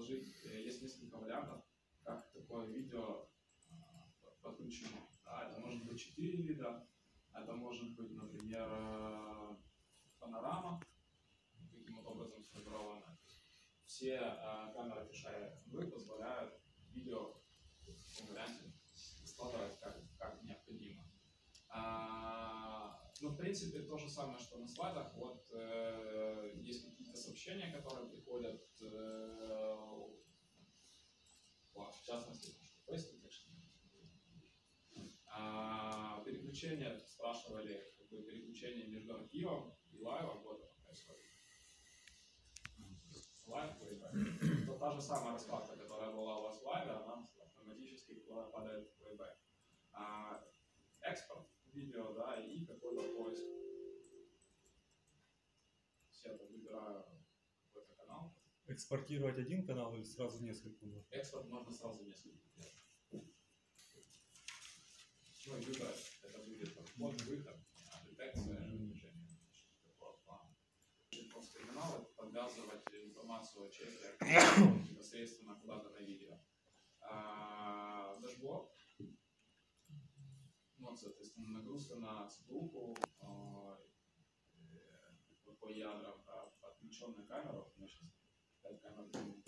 предложить, есть несколько вариантов, как такое видео подключено. Да, это может быть 4 вида, это может быть, например, панорама, таким вот образом сформирована. Все камеры Fisheye FMV позволяют видео в таком варианте складывать как необходимо. Ну, в принципе, то же самое, что на слайдах. Вот есть какие-то сообщения, которые приходят, в частности, Facebook, переключение, спрашивали, какое переключение между архивом и лайвом, вот оно происходит. Лайв, то та же самая раскладка, которая была у вас в лайве, она автоматически падает в плейбэк. Экспорт видео, да, и какой-то поиск. Я выбираю какой-то канал. Экспортировать один канал или сразу несколько? Экспорт можно сразу несколько делать. Ну и выбрать, это будет вход, выход, детекция движения. После терминала подвязывать информацию о чеке непосредственно куда-то на видео. Дашборд. Ну, соответственно, нагрузка на ЦПУ по ядрам, подключенная камера. Мы сейчас 5 камер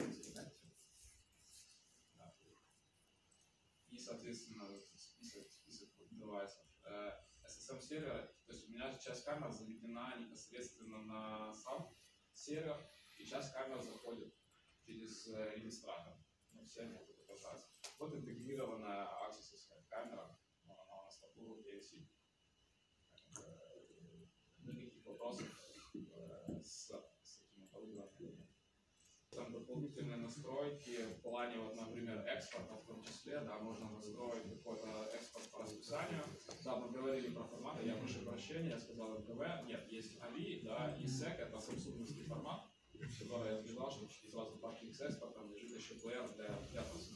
и, соответственно, список девайсов. SSM-сервер, то есть у меня часть камер заведена непосредственно на сам сервер, и часть камер заходит через регистратор. Мы все могут оказаться. Вот интегрированная аксессовская камера, она у нас по туру PLC. Никаких вопросов с этим оборудованием. Там дополнительные настройки в плане, вот, например, экспорта в том числе, да, можно настроить какой-то экспорт по расписанию. Да, мы говорили про форматы, я прошу прощения, я сказал МКВ, нет, есть AVI, да, и SEC, это самсунговский формат, который я сказал, что сразу папки с экспортом лежит еще плеер для